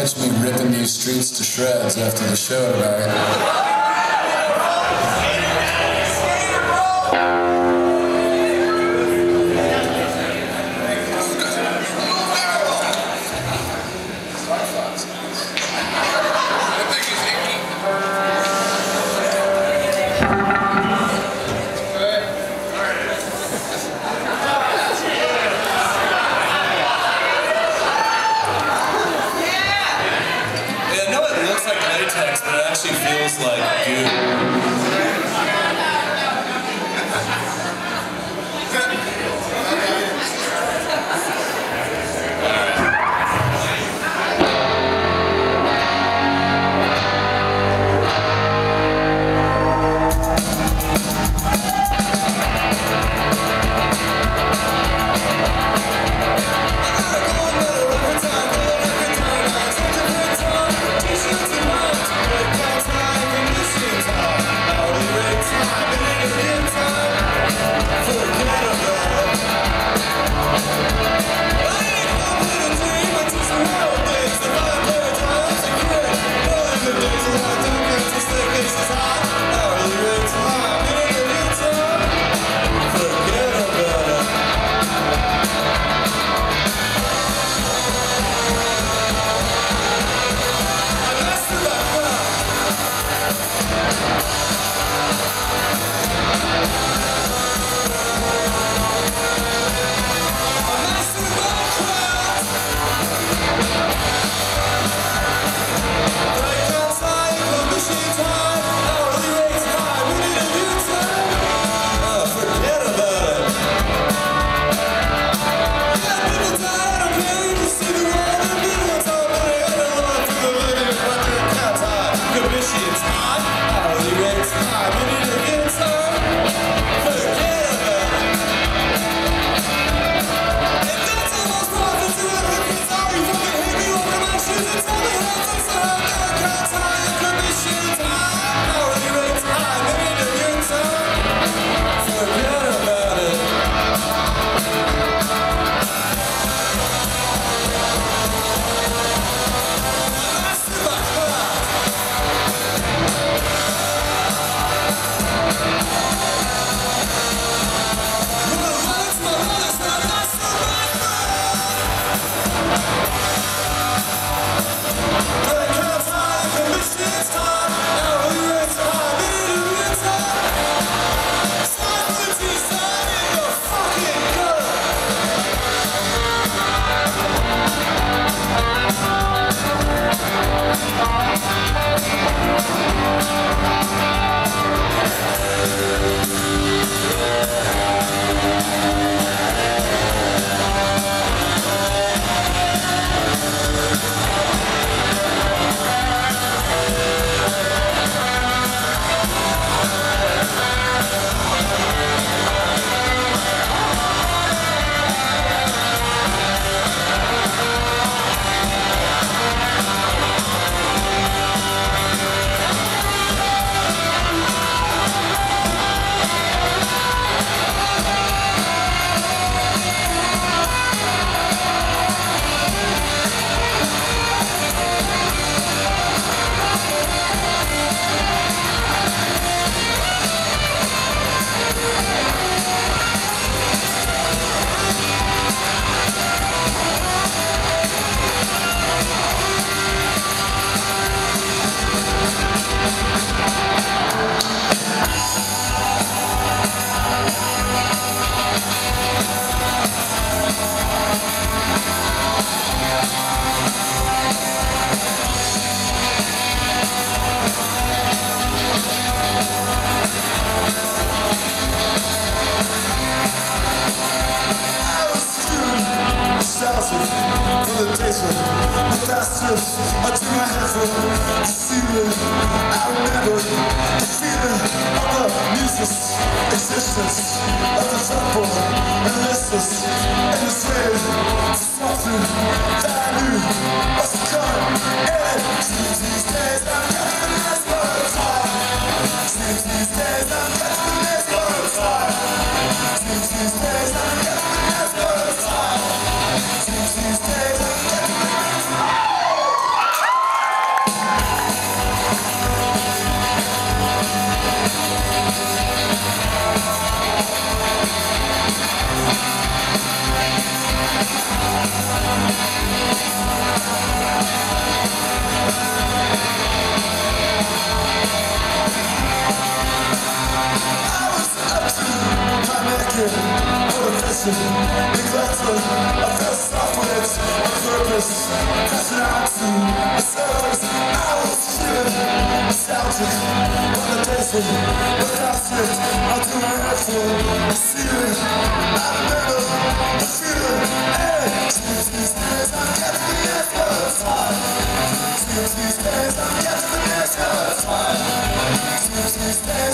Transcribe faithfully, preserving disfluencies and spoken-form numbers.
catch me ripping these streets to shreds after the show tonight. But it actually feels like goo. For the desert, the fastest, I do my heaven, the ceiling, I remember the feeling of the music's existence, of the temple, and listless, and the slave, something that I knew was coming, and these days I'm getting this butterfly, these days I'm getting this butterfly, these days I'm getting this butterfly. These days I'm getting isolation, neglected. I feel suffering on purpose, crashing out to the surface. I was feeling nostalgic on the days when without slipped onto my head full of ceiling. I remember the feeling, hey, these days I'm getting the next one time. These days I'm getting the next one time. These days